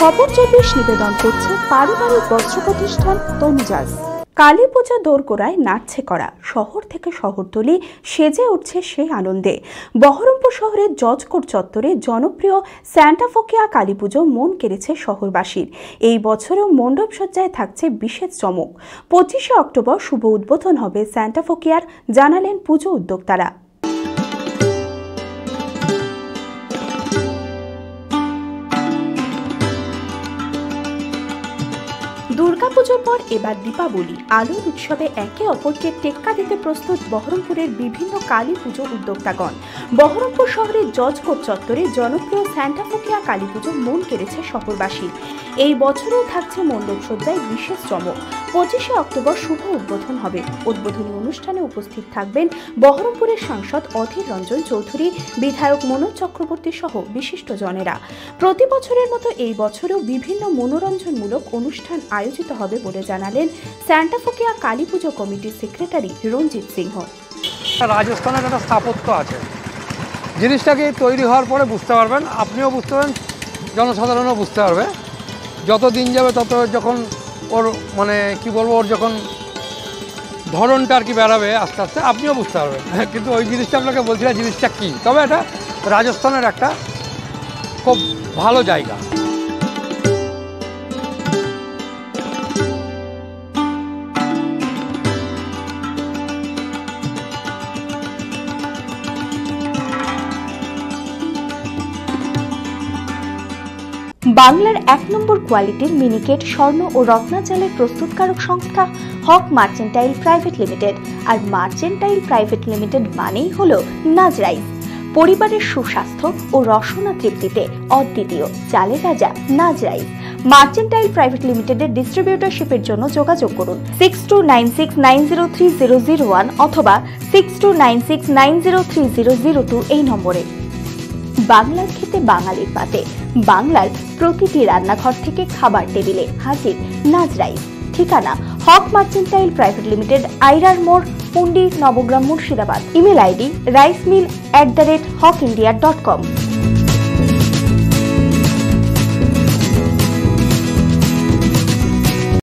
খবর 24 নিবেদন করছে পারিবারিক বস্ত্র প্রতিষ্ঠান তনুজাজ। কালী পূজা দোরগোড়ায় নাচছে করা, শহর থেকে শহরতলি সেজে উঠছে সেই আনন্দে। বহরমপুর শহরের জজকোর্ট চত্বরে জনপ্রিয় স্যান্টা ফোকিয়া কালী পুজো মন কেড়েছে শহরবাসীর। এই বছরেও মণ্ডপ সজ্জায় থাকছে বিশেষ চমক। 25শে অক্টোবর শুভ উদ্বোধন হবে স্যান্টা ফোকিয়ার, জানালেন পুজো উদ্যোক্তারা। দুর্গাপুজোর পর এবার দীপাবলি, আলোর উৎসবে একে অপরকে টেক্কা দিতে প্রস্তুত বহরমপুরের বিভিন্ন কালী পুজো উদ্যোক্তাগণ। বহরমপুর শহরের জজকোর্ট চত্বরে জনপ্রিয় স্যান্টা ফোকিয়া কালী পুজো মন কেড়েছে শহরবাসীর। এই বছরেও থাকছে মণ্ডপ সজ্জায় বিশেষ চমক। 25শে অক্টোবর শুভ উদ্বোধন হবে। উদ্বোধনী অনুষ্ঠানে উপস্থিত থাকবেন বহরমপুরের সাংসদ অধীর রঞ্জন চৌধুরী, বিধায়ক মনোজ চক্রবর্তী সহ বিশিষ্ট জনেরা। প্রতি বছরের মতো এই বছরেও বিভিন্ন মনোরঞ্জনমূলক অনুষ্ঠান আয়োজিত হবে বলে জানালেন স্যান্টা ফোকিয়া কালী পুজো কমিটির সেক্রেটারি রঞ্জিত সিংহ। রাজস্থানের একটা স্থাপত্য আছে, জিনিসটাকে তৈরি হওয়ার পরে বুঝতে পারবেন, আপনিও বুঝতে পারবেন, জনসাধারণও বুঝতে পারবে। যত দিন যাবে তত যখন ওর কি বলবো, ওর যখন ধরনটা আর কি বেড়াবে আস্তে আস্তে আপনিও বুঝতে পারবেন। কিন্তু ওই জিনিসটা আপনাকে বলছি না জিনিসটা কী, তবে এটা রাজস্থানের একটা খুব ভালো জায়গা। বাংলার 1 নম্বর কোয়ালিটির মিনিকেট, স্বর্ণ ও রত্নাচালের প্রস্তুতকারক সংস্থা হক মার্চেন্টাইল প্রাইভেট লিমিটেড। আর মার্চেন্টাইল প্রাইভেট লিমিটেড মানেই হলো নাজ রাইস। পরিবারের সুস্বাস্থ্য ও রসনা তৃপ্তিতে অদ্বিতীয় চালের রাজা নাজ রাইস। মার্চেন্টাইল প্রাইভেট লিমিটেডের ডিস্ট্রিবিউটরশিপের জন্য যোগাযোগ করুন 6296903001 অথবা 6296903002 এই নম্বরে। বাংলার খেতে বাঙালির পাতে, বাংলার প্রতিটি রান্নাঘর থেকে খাবার টেবিলে হাজির নাজ রাইস। ঠিকানা হক মার্চেন্টাইল প্রাইভেট লিমিটেড, আইরার মোড়, Pundi, Nabagram, Murshidabad. Email ID ricemeal@hokindia.com।